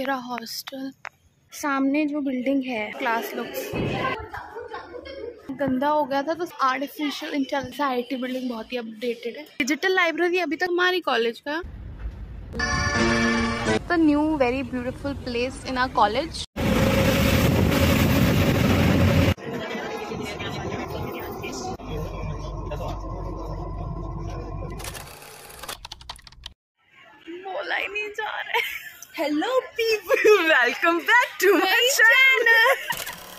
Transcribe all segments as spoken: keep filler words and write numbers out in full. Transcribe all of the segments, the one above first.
ये रहा हॉस्टल। सामने जो बिल्डिंग है क्लास लुक्स गंदा हो गया था तो artificial intelligence I T building बहुत ही अपडेटेड है। डिजिटल लाइब्रेरी अभी तक हमारी कॉलेज का the new very beautiful place in our college. बोला ही नहीं जा रहा है। Hello people, welcome back to my channel.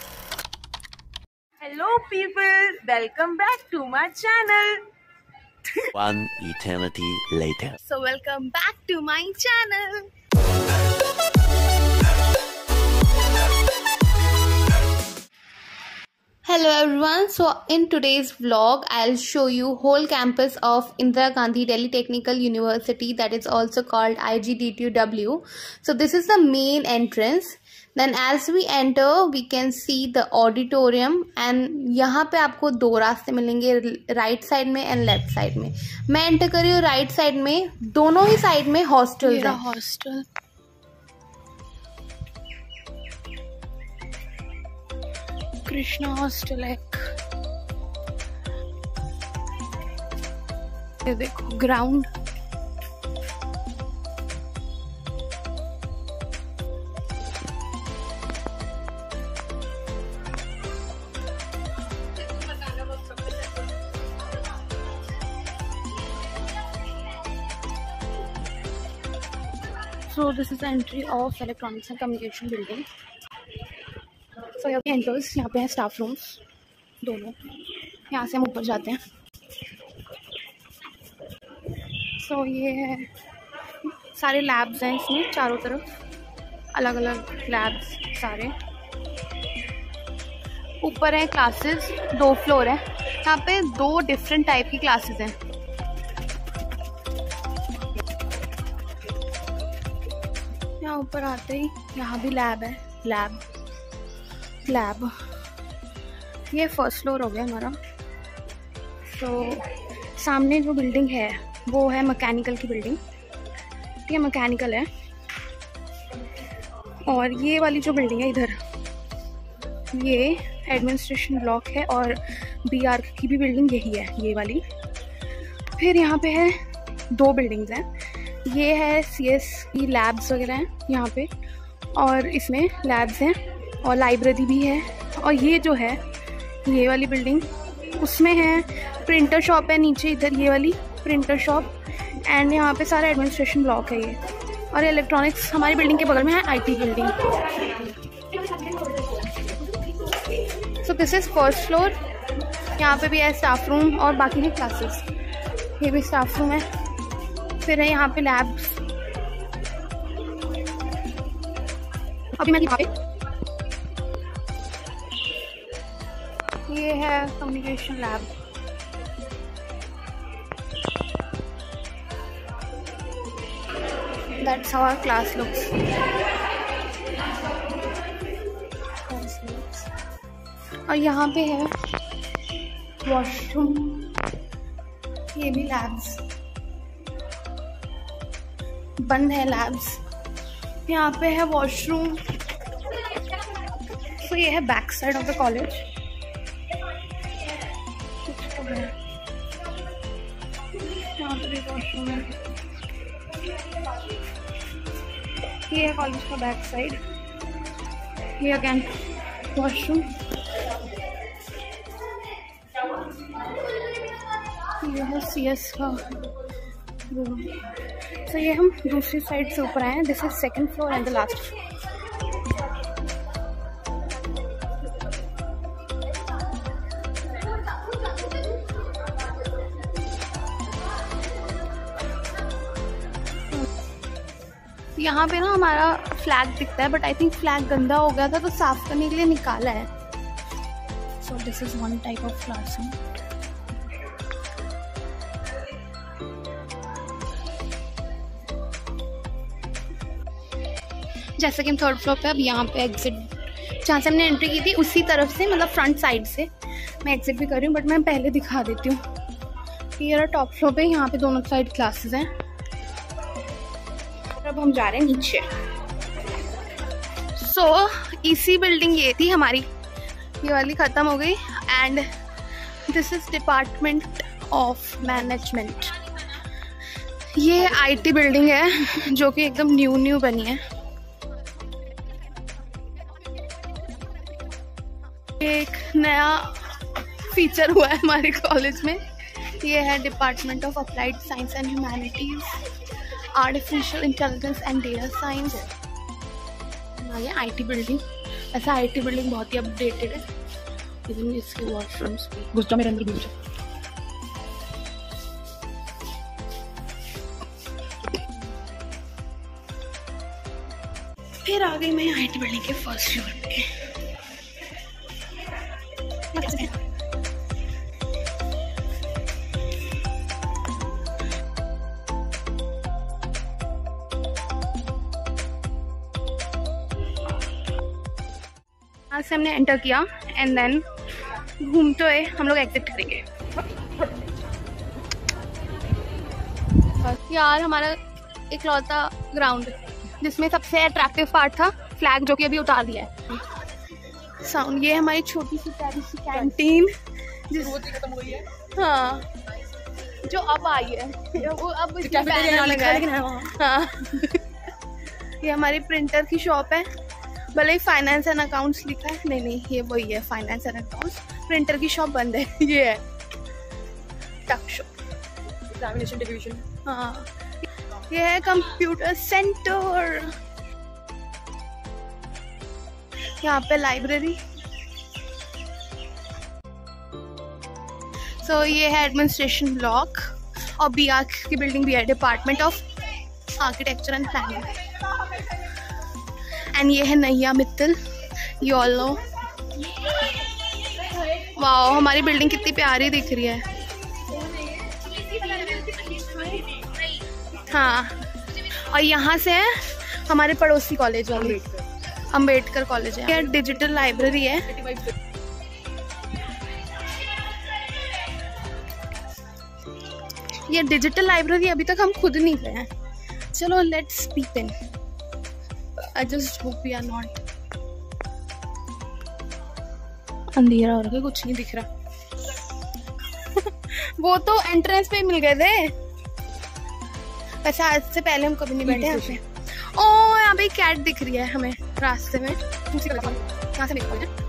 Hello people, welcome back to my channel. One eternity later. So welcome back to my channel. Hello everyone. So in today's vlog, I'll show you whole campus of Indira Gandhi Delhi Technical University, that is also called I G D T U W. So this is the main entrance. Then as we enter, we can see the auditorium and यहाँ पे आपको दो रास्ते मिलेंगे, right side में and left side में। मैं enter कर रही हूँ राइट साइड में। दोनों ही साइड में हॉस्टल है। हॉस्टल कृष्णा हॉस्टल है। ये देखो ground. So this is the entry of electronics and communication building. So यहाँ पे enters, यहाँ पे है staff rooms दोनों। यहाँ से हम ऊपर जाते हैं। So ये है सारे labs हैं इसमें चारों तरफ, अलग अलग labs सारे। ऊपर है classes, दो फ्लोर है। यहाँ पे दो different type की classes हैं। यहाँ ऊपर आते ही यहाँ भी लैब है। लैब लैब ये फर्स्ट फ्लोर हो गया हमारा। तो सामने जो बिल्डिंग है वो है मैकेनिकल की बिल्डिंग। ये मैकेनिकल है। और ये वाली जो बिल्डिंग है इधर, ये एडमिनिस्ट्रेशन ब्लॉक है और बी आर की भी बिल्डिंग यही है, ये वाली। फिर यहाँ पे है दो बिल्डिंग्स हैं। ये है सी एस की लैब्स वगैरह हैं यहाँ पे, और इसमें लैब्स हैं और लाइब्रेरी भी है। और ये जो है ये वाली बिल्डिंग, उसमें है प्रिंटर शॉप है नीचे, इधर ये वाली प्रिंटर शॉप। एंड यहाँ पे सारा एडमिनिस्ट्रेशन ब्लॉक है ये। और इलेक्ट्रॉनिक्स हमारी बिल्डिंग के बगल में है I T building. So this is first floor. यहाँ पे भी है स्टाफ रूम और बाकी भी क्लासेस। ये भी स्टाफ रूम है। फिर है यहाँ पे लैब्स। अभी मैं यहाँ पे ये है communication lab. That's how our class looks. और यहाँ पे है वॉशरूम। ये भी लैब्स बंद है, लैब्स। यहाँ पे है वॉशरूम। तो ये है back side of the college. यहाँ पे भी वॉशरूम है। ये है कॉलेज का बैक साइड। ये अगेन वॉशरूम। ये है सी एस का रूम। तो ये हम दूसरी साइड से ऊपर आए हैं। This is second floor and the last. यहाँ पे ना हमारा फ्लैग दिखता है, बट आई थिंक फ्लैग गंदा हो गया था तो साफ करने के लिए निकाला है। So this is one type of classroom. जैसे कि हम थर्ड फ्लोर पे, अब यहाँ पे एग्जिट जहाँ से हमने एंट्री की थी उसी तरफ से, मतलब फ्रंट साइड से मैं एग्जिट भी कर रही हूँ, बट मैं पहले दिखा देती हूँ। ये टॉप फ्लोर पे, यहाँ पे दोनों साइड क्लासेस हैं। अब हम जा रहे हैं नीचे। सो इसी बिल्डिंग ये थी हमारी, ये वाली ख़त्म हो गई। And this is department of management. ये आईटी बिल्डिंग है जो कि एकदम न्यू न्यू बनी है। एक नया फीचर हुआ है हमारे कॉलेज में, ये है department of applied science and humanities, artificial intelligence and data science. ये आईटी बिल्डिंग, ऐसा आईटी बिल्डिंग बहुत ही अपडेटेड है। इवन इसके वॉशरूम्स भी घुस जा मेरे अंदर घुस जा। फिर आ गई मैं आईटी बिल्डिंग के फर्स्ट फ्लोर पे। यहाँ से हमने एंटर किया एंड देन घूमते हुए हम लोग एग्जिट करेंगे। यार हमारा इकलौता ग्राउंड जिसमें सबसे अट्रैक्टिव पार्ट था फ्लैग, जो कि अभी उतार दिया है। साउंड, ये हमारी छोटी सी प्यारी सी कैंटीन जिस खत्म हो गई है, हाँ, जो अब आई है, वो अब लगा है। हाँ ये हमारी प्रिंटर की शॉप है, भले ही फाइनेंस एंड अकाउंट्स लिखा है, नहीं नहीं ये वही है, फाइनेंस एंड अकाउंट्स। प्रिंटर की शॉप बंद है, ये है टक शॉप, एग्जामिनेशन डिवीजन। हाँ ये है कंप्यूटर सेंटर, यहाँ पे लाइब्रेरी। सो so, ये है एडमिनिस्ट्रेशन ब्लॉक और बी आर की बिल्डिंग भी है, department of architecture and planning. And ये है Naiya Mittal, you all know. Wow हमारी बिल्डिंग कितनी प्यारी दिख रही है। हाँ और यहाँ से है हमारे पड़ोसी कॉलेज वाले, अंबेडकर कॉलेज है। ये डिजिटल लाइब्रेरी है। ये डिजिटल लाइब्रेरी अभी तक हम खुद नहीं गए हैं। चलो let's peep in. I just hope we are not. अंधेरा हो रहा है, कुछ नहीं दिख रहा। वो तो एंट्रेंस पे मिल गए थे, वैसे आज से पहले हम कभी नहीं बैठे यहाँ पे। ओ यहाँ पे कैट दिख रही है हमें रास्ते में, यहाँ से निकल जाए।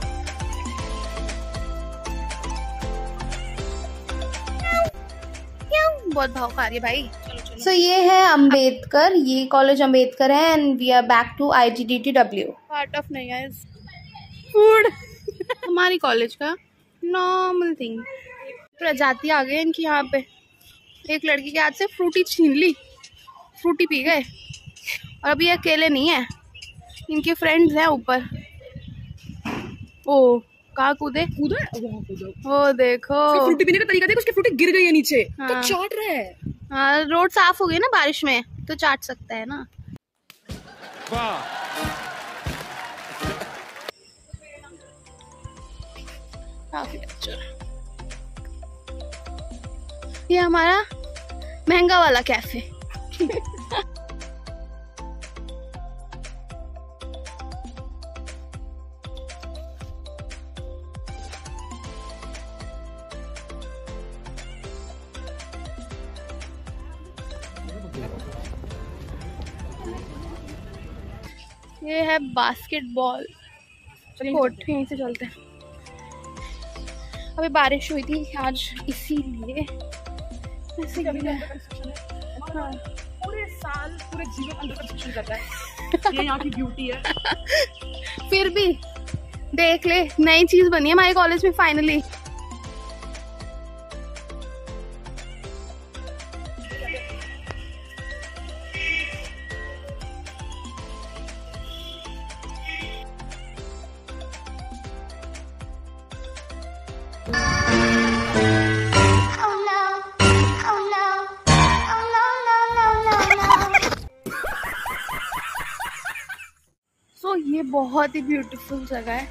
बहुत भाव खा रही है भाई। सो so, ये है अंबेडकर, ये कॉलेज अंबेडकर है and we are back to I G D T W. Part of Naiya is food. हमारी कॉलेज का नॉर्मल थिंग। प्रजाति आ गए इनकी यहाँ पे। एक लड़की के हाथ से फ्रूटी छीन ली, फ्रूटी पी गए। और अभी अकेले नहीं है, इनके फ्रेंड्स हैं ऊपर। ओ कहाँ कूदे कूदा वो देखो, फ्रूटी पीने का तरीका देख, उसकी फ्रूटी गिर गई है नीचे। हाँ। तो चाट रहा है। हाँ रोड साफ हो गई ना बारिश में, तो चाट सकता है ना। काफी अच्छा। ये हमारा महंगा वाला कैफे। ये है बास्केटबॉल कोर्ट, यहीं से चलते हैं। अभी बारिश हुई थी आज, इसीलिए ऐसे कभी हाँ। पूरे साल पूरे जीवन अंडर कंस्ट्रक्शन करता है। ये यहाँ की ब्यूटी है। फिर भी देख ले, नई चीज बनी है हमारे कॉलेज में फाइनली। सो ये बहुत ही ब्यूटीफुल जगह है।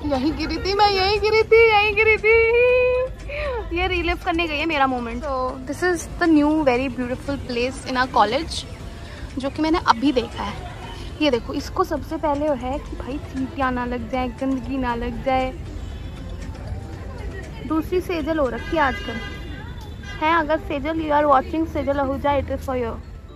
यही गिरी थी मैं, यही गिरी थी, यही गिरी थी। ये रिलीव करने गई है मेरा मोमेंट। तो this is the new very beautiful place in our college, जो कि मैंने अभी देखा है। ये देखो, इसको सबसे पहले है कि भाई चींटियाँ ना लग जाए, गंदगी ना लग जाए। दूसरी सेजल हो रखी है आजकल है। अगर Sejal you are watching, Sejal Ahuja, it is for you.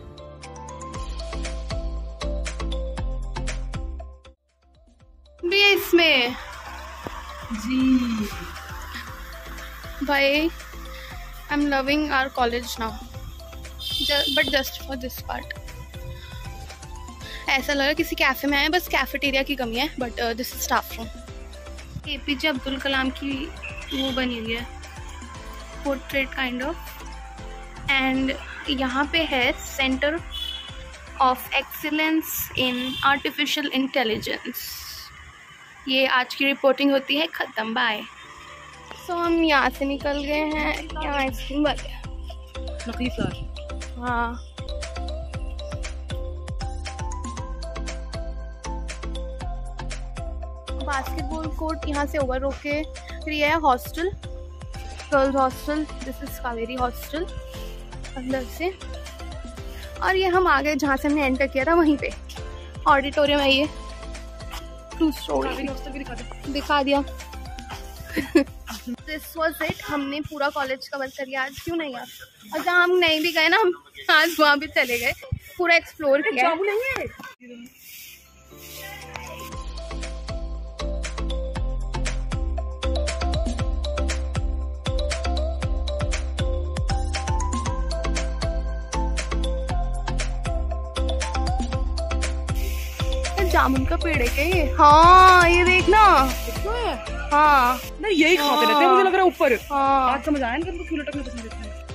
भी इसमें जी भाई I am loving our college now, but just for this part. ऐसा लगा किसी कैफे में आए, बस कैफेटेरिया की कमी है, but this is staff room. APJ Abdul Kalam की वो बनी हुई है, पोर्ट्रेट काइंड ऑफ। एंड यहाँ पे है centre of excellence in artificial intelligence. ये आज की रिपोर्टिंग होती है, ख़त्म, बाय। सो so, हम यहाँ से निकल गए हैं। यहाँ आइसक्रीम वाले नकली फ्लावर। हाँ, बास्केटबॉल कोर्ट यहाँ से ओवर होके फिर ये है hostel, girls hostel. This is Kaveri hostel अंदर से। और ये हम आ गए जहाँ से हमने एंटर किया था, वहीं पे ऑडिटोरियम है। ये टू स्टोरी दिखा दिया। This was it. हमने पूरा कॉलेज कवर कर लिया आज, क्यों नहीं यार। और जहाँ हम नहीं भी गए ना, हम आज वहाँ भी चले गए, पूरा एक्सप्लोर किया। जामुन का पेड़ है क्या ये? हाँ, ये देखना। हाँ नहीं, यही खाते रहते हैं, मुझे लग रहा है ऊपर। हाँ, आज समझ आया इनको फूल लटकना पसंद है।